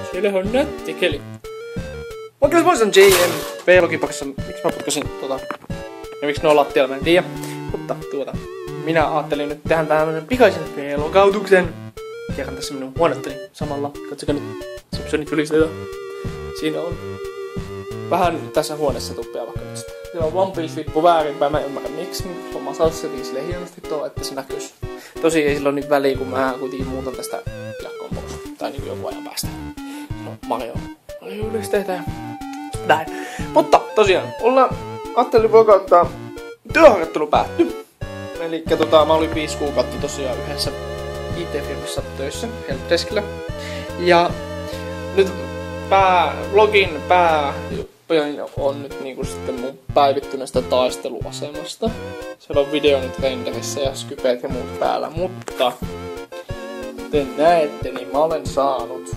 Siellähän on nätti keli. Oikein mä olisin JM V-logipakissa. Miksi mä putkasin ja miksi ne on lattialla, mä en tiedä. Mutta minä ajattelin nyt tehdä tämmönen pikaisen V-logautuksen. Kerran tässä minun huonettani samalla. Katsokaa nyt Simpsonit ylisteitä. Siinä on vähän tässä huoneessa tuppia vaikka nyt sitten. Siellä on One Piece lippu väärinpäin, mä en ymmärrä miksi, mutta homma salssetiin sille hienosti tuo, että se näkyis. Tosi ei sillä ole niin väliä, kun mä kuitenkin muutan tästä jakkoon pois. Tai niin joku ajan päästä. No, Mario ylisteitä ja näin. Mutta tosiaan, ajattelin voikauttaa työharjoittelu päätty. Elikkä mä olin 5 kuukautta tosiaan yhdessä IT-firmassa töissä, helpdeskillä. Ja nyt vlogin on nyt niinku sitten mun päivittyneestä taisteluasemasta. Siellä on video nyt renderissä ja skypeet ja muut päällä, mutta kuten näette, niin mä olen saanut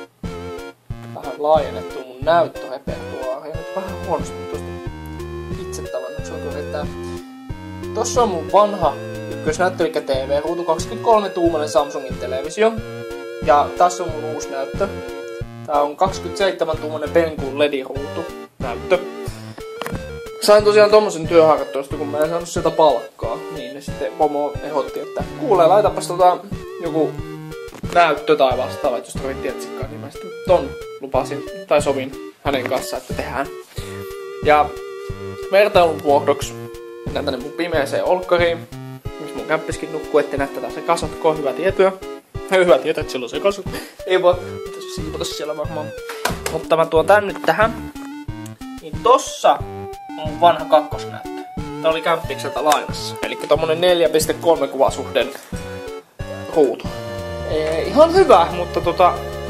vähän laajennettua mun näyttörepertuaaria. Nyt vähän huonosti tuosta itsetavannuksen yrittää. Tossa on mun vanha ykkösnäyttö, eli TV-ruutu, 23-tuumainen Samsungin televisio. Ja tässä on mun uusi näyttö. Tää on 27-tuumainen Benkun LED-ruutu näyttö. Sain tosiaan tommosen työharjoittelusta, kun mä en saanut sieltä palkkaa. Niin sitten pomo ehdotti, että kuule, laitapas joku näyttö tai vastaava, jos tarvittiin etsikkaa, niin mä sitten ton lupasin tai sovin hänen kanssaan, että tehdään. Ja vertailun vuodoksi mennään tänne mun pimeeseen olkkariin, missä mun kämppiskin nukkuu, ettei näyttää se kasatko, hyvä tietoa. Hyvä tietää, että silloin se kasat. Ei voi siivota siellä varmaan. Mutta mä tuon tän nyt tähän. Niin tossa on vanha kakkosnäyttö. Tää oli kämppikseltä lainassa. Elikkä tommonen 4.3 kuvasuhden ruutu. Ihan hyvä, mutta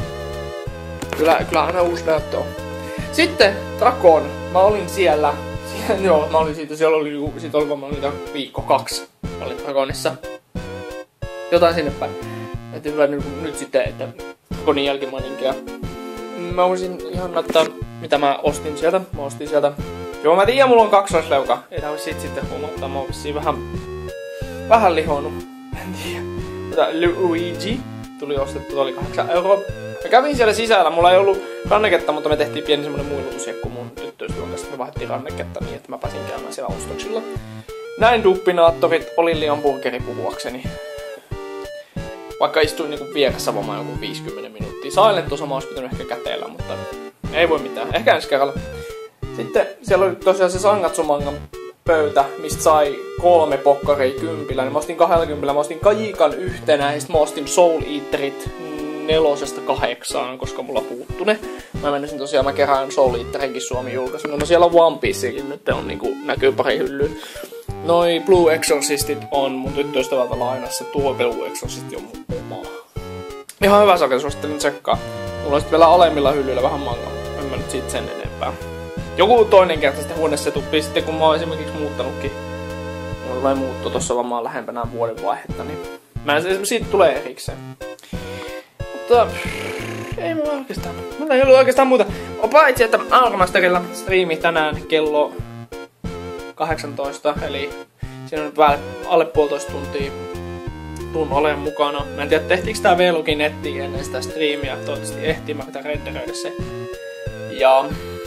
kyllä aina uusi näyttö on. Sitten Drakon. Mä olin siellä. Joo, mä olin siellä oli viikko 2. Mä olin Drakonissa. Jotain sinne päin. Että hyvä nyt sitten, että Drakonin jälkimaninkia. Mä voisin ihan näyttää, mitä mä ostin sieltä. Mä ostin sieltä. Joo, mä tiedän, mulla on kaksoisleuka. Ei tarvitse siitä sitten huomauttaa. Mä oon vissiin vähän lihonnut. En tiedä. Luigi tuli ostettu, tuli 8 €. Mä kävin siellä sisällä, mulla ei ollut ranneketta, mutta me tehtiin pieni semmonen muilutusjekku mun tyttöystävän kanssa. Me vaihdettiin ranneketta niin, että mä pääsin käymään siellä ostoksilla. Näin duppinaattorit, oli liian burgeri puhuakseni. Vaikka istuin niinku vieressä varmaan joku 50 minuuttia. Silent osa mä ois pitänyt ehkä käteellä, mutta ei voi mitään. Ehkä ensi kerralla. Sitten siellä oli tosiaan se Sangatsumangan pöytä, mistä sai 3 pokkaria 10. Niin mä ostin 20, mä ostin Kajikan yhtenä ja sit mä ostin Soul Eaterit 4-8, koska mulla puuttu ne. Mä menisin tosiaan, mä kerään Soul Eaterinkin Suomi julkaisuna. No siellä on One Piecekin nyt on niinku, näkyy pari hyllyä. Noi Blue Exorcistit on mun tyttöystävältä lainassa. Tuo Blue Exorcist on mun oma. Ihan hyvä sakea, suosittelin tsekkaa. Mulla on sit vielä alemmilla hyllyillä vähän manga, mutta en mä nyt siitä sen enempää. Joku toinen kerta sitten huoneessa tuppii sitten, kun mä oon esimerkiksi muuttanutkin. Mulla tulee muutto tossa varmaan lähempänä vuoden vaihetta, niin siitä tulee erikseen. Mutta ei mulla oikeastaan. Mulla ei ollut oikeastaan muuta. Paitsi, että Auramasterilla striimi tänään kello 18, eli siinä on nyt alle 1,5 tuntia tuun olen mukana. Mä en tiedä, tehtiinkö tää V-login nettiin ennen sitä striimiä. Toivottavasti ehtii, mä pitää renderöidä se. Ja.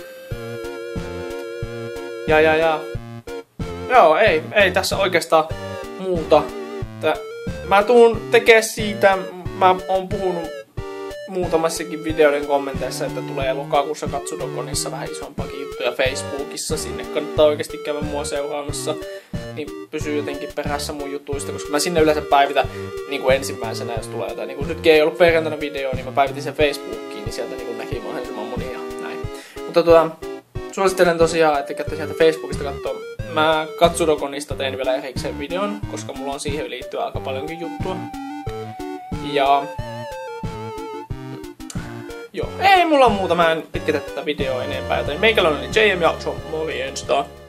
Joo, ei tässä oikeastaan muuta. Mä tuun tekee siitä, mä oon puhunut muutamassakin videoiden kommenteissa, että tulee lokakuussa Katsudokonissa vähän isompakin juttuja Facebookissa. Sinne kannattaa oikeasti käydä mua seuraamassa, niin pysyy jotenkin perässä mun jutuista, koska mä sinne yleensä päivitän niin kuin ensimmäisenä, jos tulee jotain. Niin kuin nytkin ei ollut perjantaina video, niin mä päivitin sen Facebookiin, niin sieltä niin kuin näki mahdollisimman moni ja näin. Mutta suosittelen tosiaan, että käytte sieltä Facebookista katsoa. Mä Katsudokonista tein vielä erikseen videon, koska mulla on siihen liittyen aika paljonkin juttua. Ja joo, ei mulla muuta, mä en pitkitä tätä videoa enempää, joten meikäläinen oli JM ja se on morjens.